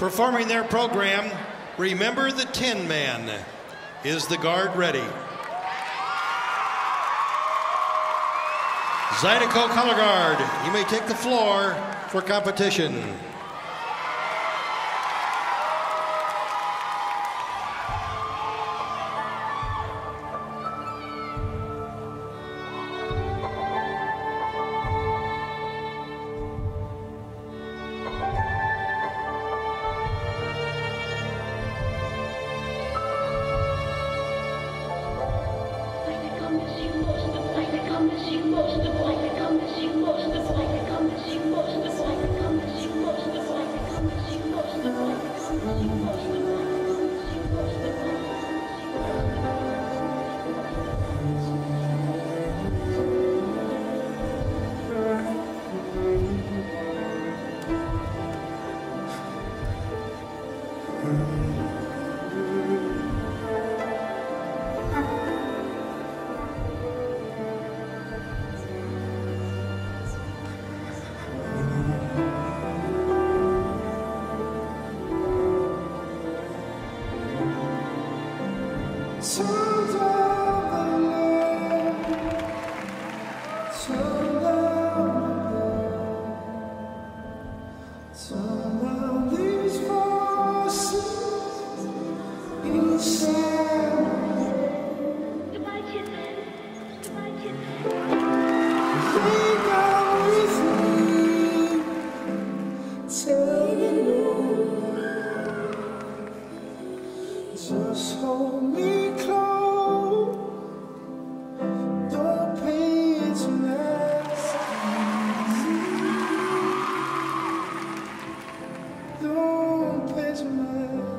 Performing their program, Remember the Tin Man. Is the guard ready? Zydeco Color Guard, you may take the floor for competition. Just hold me close, don't pay too much, don't pay too much.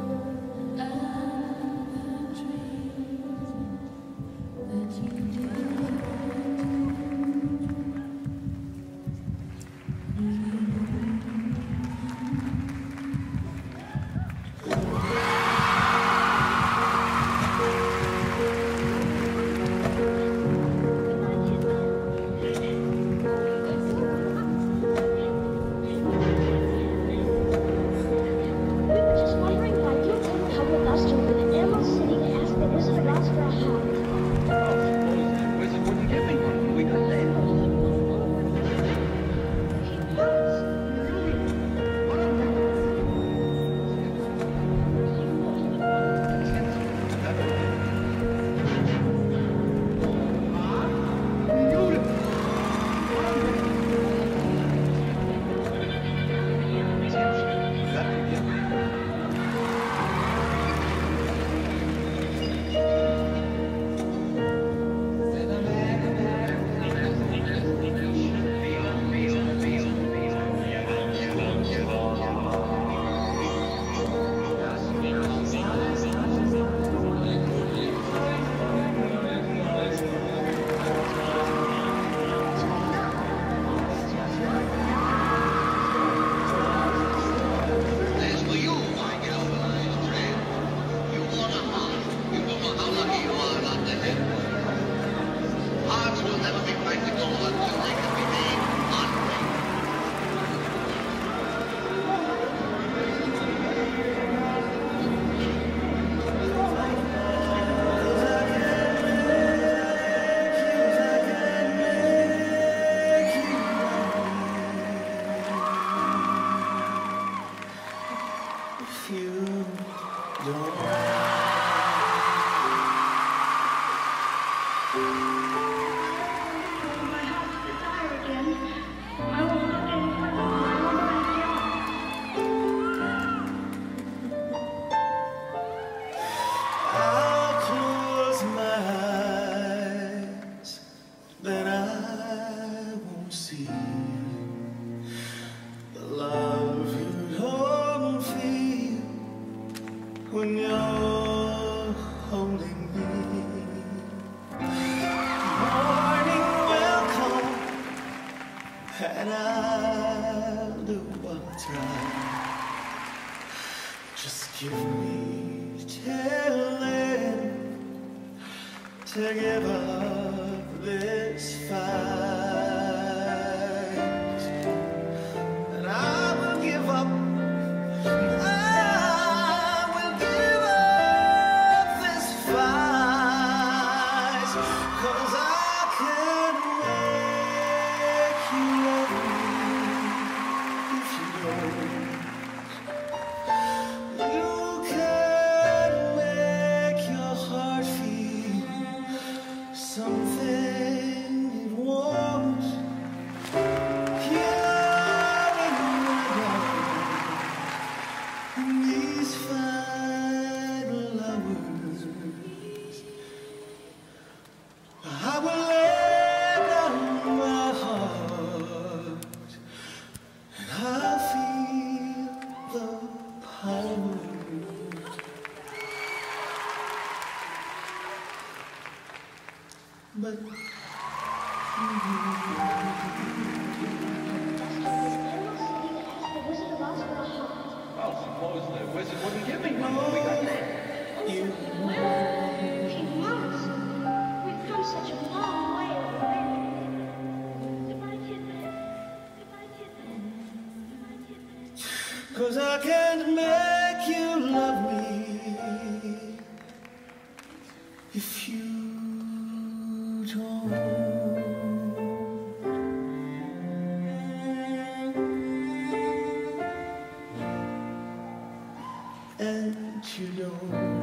When you're holding me, morning will come, and I'll do what's right. Just give me till then to give up this fight, and I will give up. 'cause I can't make you love me if you don't. And you don't.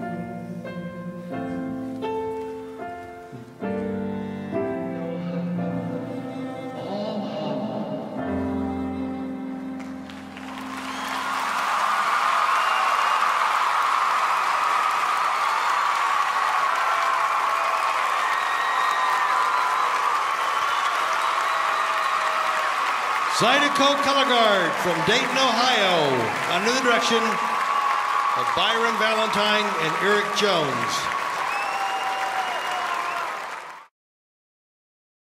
Zydeco Color Guard from Dayton, Ohio, under the direction of Byron Valentine and Eric Jones.